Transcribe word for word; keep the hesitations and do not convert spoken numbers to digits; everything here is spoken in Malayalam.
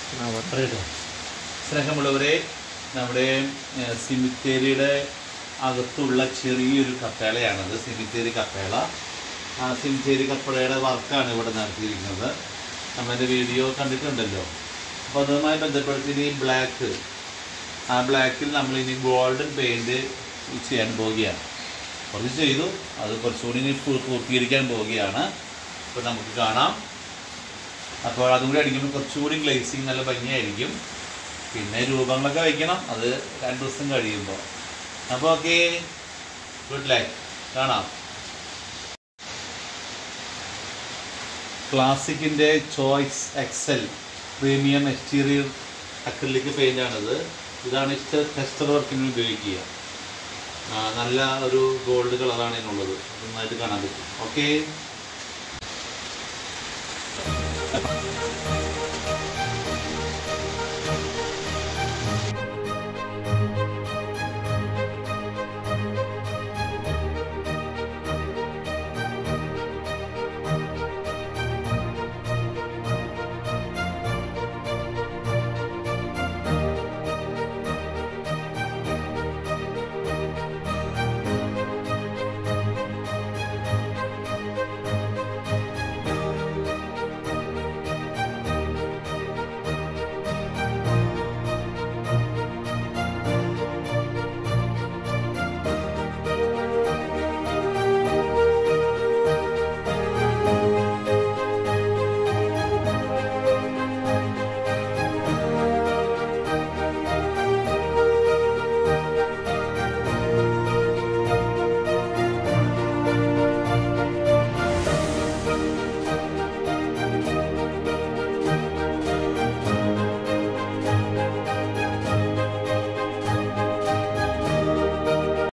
പറയട്ടോ. സ്നേഹമുള്ളവരെ, നമ്മുടെ സിമിത്തേരിയുടെ അകത്തുള്ള ചെറിയൊരു കപ്പേളയാണത്. സിമിത്തേരി കപ്പേള. ആ സിമിത്തേരി കപ്പേളയുടെ വർക്കാണ് ഇവിടെ നടത്തിയിരിക്കുന്നത്. നമ്മളതിൻ്റെ വീഡിയോ കണ്ടിട്ടുണ്ടല്ലോ. അപ്പോൾ അതുമായി ബന്ധപ്പെടുത്തി ഈ ബ്ലാക്ക്, ആ ബ്ലാക്കിൽ നമ്മളിനി ഗോൾഡൻ പെയിൻറ്റ് ചെയ്യാൻ പോവുകയാണ്. കുറച്ച് ചെയ്തു, അത് കുറച്ചുകൂടി ഇനി പൂർത്തീകരിക്കാൻ പോവുകയാണ്. അപ്പോൾ നമുക്ക് കാണാം. അപ്പോൾ അതും കൂടി അടിക്കുമ്പോൾ കുറച്ചുകൂടി ഗ്ലേസിങ് നല്ല ഭംഗിയായിരിക്കും. പിന്നെ രൂപങ്ങളൊക്കെ വയ്ക്കണം, അത് രണ്ട് ദിവസം കഴിയുമ്പോൾ. അപ്പോൾ ഓക്കെ, ഗുഡ് ലക്ക്, കാണാം. ക്ലാസിക്കിൻ്റെ choice excel premium exterior acrylic പെയിൻ്റാണിത്. ഇതാണ് ഇഷ്ട ടെസ്റ്റർ വർക്കിന് ഉപയോഗിക്കുക. നല്ല ഒരു ഗോൾഡ് കളറാണ് ഇതിനുള്ളത്. നന്നായിട്ട് കാണാൻ പറ്റും. ഓക്കെ.